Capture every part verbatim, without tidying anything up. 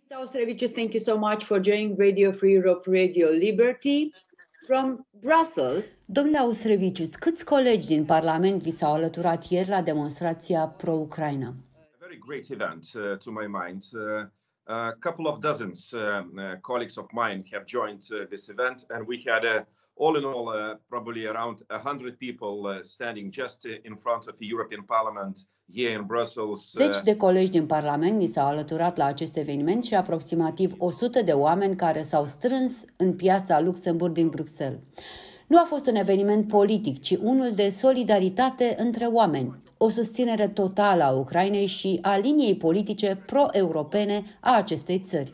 mister Austrevicius, thank you so much for joining Radio Free Europe, Radio Liberty from Brussels. Domnule Austrevicius, câți colegi din Parlament vi s-au alăturat ieri la demonstrația pro-Ucraina? A very great event, uh, to my mind. Uh, a couple of dozens uh, uh, colleagues of mine have joined uh, this event, and we had uh, all in all uh, probably around a hundred people uh, standing just uh, in front of the European Parliament here in Brussels. Uh, Zeci de colegi din Parlament ni s-au alăturat la acest eveniment și aproximativ o sută de oameni care s-au strâns în piața Luxemburg din Bruxelles. Nu a fost un eveniment politic, ci unul de solidaritate între oameni, o susținere totală a Ucrainei și a liniei politice pro-europene a acestei țări.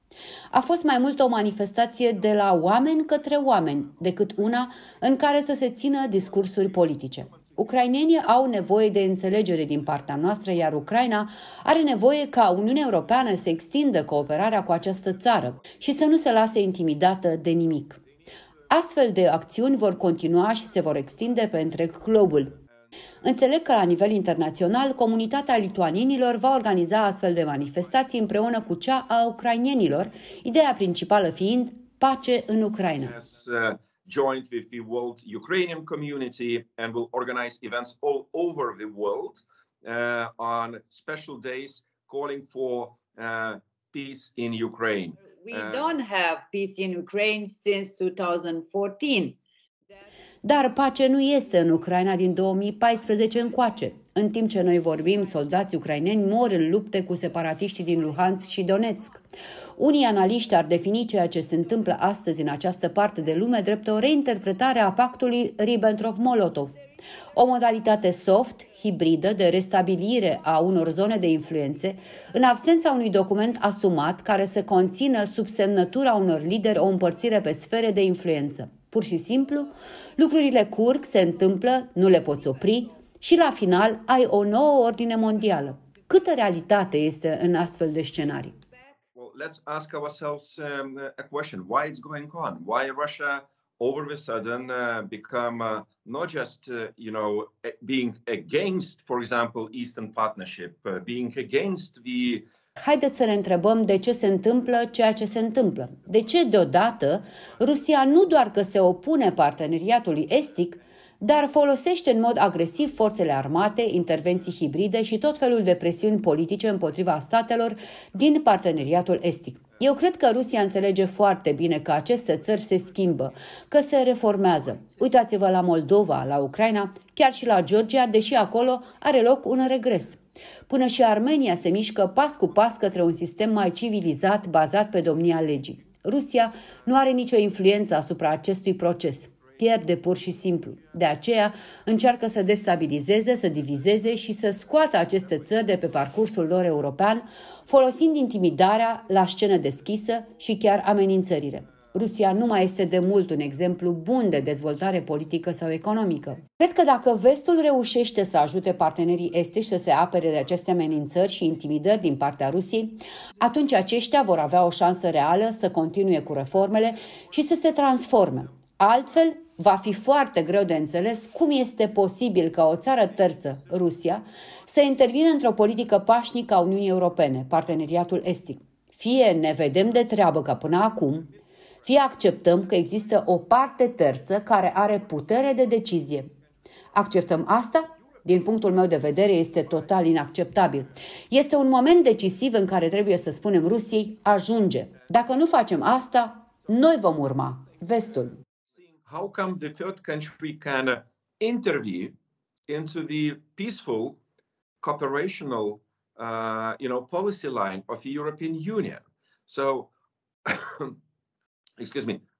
A fost mai mult o manifestație de la oameni către oameni, decât una în care să se țină discursuri politice. Ucrainenii au nevoie de înțelegere din partea noastră, iar Ucraina are nevoie ca Uniunea Europeană să extindă cooperarea cu această țară și să nu se lase intimidată de nimic. Astfel de acțiuni vor continua și se vor extinde pe întreg globul. Înțeleg că la nivel internațional, comunitatea lituanienilor va organiza astfel de manifestații împreună cu cea a ucrainenilor, ideea principală fiind pace în Ucraina. Joined with the world Ukrainian community and will organize events all over the world uh, on special days calling for uh, peace in Ukraine. We uh, don't have peace in Ukraine since two thousand fourteen. Dar pace nu este în Ucraina din două mii paisprezece încoace. În timp ce noi vorbim, soldați ucraineni mor în lupte cu separatiștii din Luhansk și Donetsk. Unii analiști ar defini ceea ce se întâmplă astăzi în această parte de lume drept o reinterpretare a pactului Ribbentrop-Molotov. O modalitate soft, hibridă, de restabilire a unor zone de influențe, în absența unui document asumat care să conțină sub semnătura unor lideri o împărțire pe sfere de influență. Pur și simplu, lucrurile curg, se întâmplă, nu le poți opri și la final ai o nouă ordine mondială. Câtă realitate este în astfel de scenarii? Well, let's ask ourselves um, a question. Why it's going on? Why Russia all of a sudden uh, become uh, not just, uh, you know, being against, for example, Eastern Partnership, uh, being against the... Haideți să ne întrebăm de ce se întâmplă ceea ce se întâmplă. De ce deodată Rusia nu doar că se opune parteneriatului estic, dar folosește în mod agresiv forțele armate, intervenții hibride și tot felul de presiuni politice împotriva statelor din parteneriatul estic. Eu cred că Rusia înțelege foarte bine că aceste țări se schimbă, că se reformează. Uitați-vă la Moldova, la Ucraina, chiar și la Georgia, deși acolo are loc un regres. Până și Armenia se mișcă pas cu pas către un sistem mai civilizat, bazat pe domnia legii. Rusia nu are nicio influență asupra acestui proces. Pierde pur și simplu. De aceea încearcă să destabilizeze, să divizeze și să scoată aceste țări de pe parcursul lor european, folosind intimidarea la scenă deschisă și chiar amenințările. Rusia nu mai este de mult un exemplu bun de dezvoltare politică sau economică. Cred că dacă vestul reușește să ajute partenerii estici să se apere de aceste amenințări și intimidări din partea Rusiei, atunci aceștia vor avea o șansă reală să continue cu reformele și să se transforme. Altfel, va fi foarte greu de înțeles cum este posibil ca o țară terță, Rusia, să intervină într-o politică pașnică a Uniunii Europene, parteneriatul estic. Fie ne vedem de treabă ca până acum, fie acceptăm că există o parte terță care are putere de decizie. Acceptăm asta? Din punctul meu de vedere, este total inacceptabil. Este un moment decisiv în care trebuie să spunem Rusiei, ajunge. Dacă nu facem asta, noi vom urma, vestul. How come the third country can intervene into the peaceful, cooperational, uh, you know, policy line of the European Union? So, excuse me,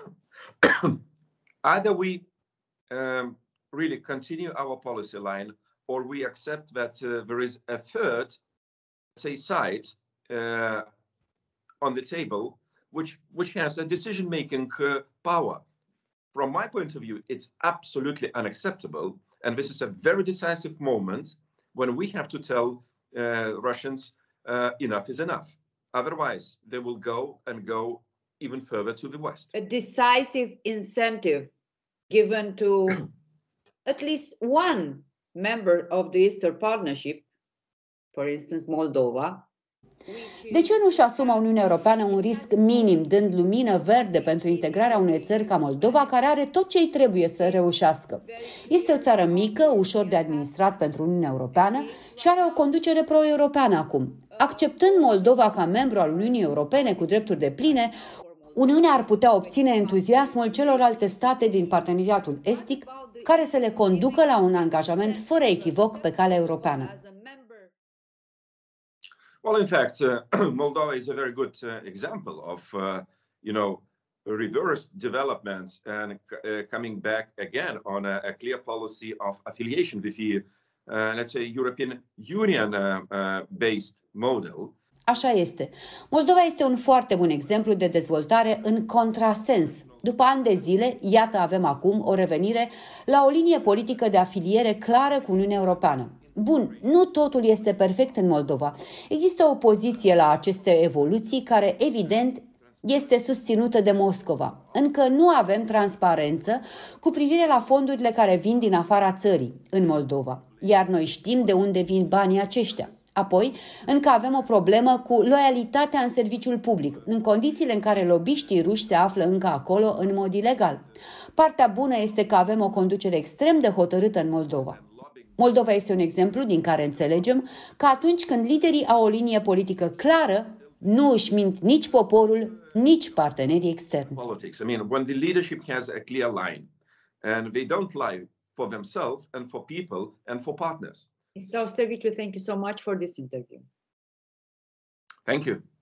either we um, really continue our policy line, or we accept that uh, there is a third, say, side uh, on the table, which which has a decision-making uh, power. From my point of view, it's absolutely unacceptable, and this is a very decisive moment when we have to tell uh, Russians uh, enough is enough. Otherwise, they will go and go even further to the west. A decisive incentive given to at least one member of the Eastern Partnership, for instance, Moldova. De ce nu-și asumă Uniunea Europeană un risc minim, dând lumină verde pentru integrarea unei țări ca Moldova, care are tot ce îi trebuie să reușească? Este o țară mică, ușor de administrat pentru Uniunea Europeană și are o conducere pro-europeană acum. Acceptând Moldova ca membru al Uniunii Europene cu drepturi depline, Uniunea ar putea obține entuziasmul celorlalte state din parteneriatul estic, care să le conducă la un angajament fără echivoc pe calea europeană. Well, in fact, uh, Moldova is a very good uh, example of, uh, you know, reverse developments and uh, coming back again on a, a clear policy of affiliation with the, uh, let's say, European Union-based uh, uh, model. Așa este. Moldova este un foarte bun exemplu de dezvoltare în contrasens. După ani de zile, iată avem acum o revenire la o linie politică de afiliere clară cu Uniunea Europeană. Bun, nu totul este perfect în Moldova. Există o opoziție la aceste evoluții care, evident, este susținută de Moscova. Încă nu avem transparență cu privire la fondurile care vin din afara țării, în Moldova, iar noi știm de unde vin banii aceștia. Apoi, încă avem o problemă cu loialitatea în serviciul public, în condițiile în care lobiștii ruși se află încă acolo în mod ilegal. Partea bună este că avem o conducere extrem de hotărâtă în Moldova. Moldova este un exemplu din care înțelegem că atunci când liderii au o linie politică clară, nu își mint nici poporul, nici partenerii externi. Politics. I mean, when the leadership has a clear line and they don't lie for themselves and for people and for partners. mister Austerviciu, thank you so much for this interview. Thank you.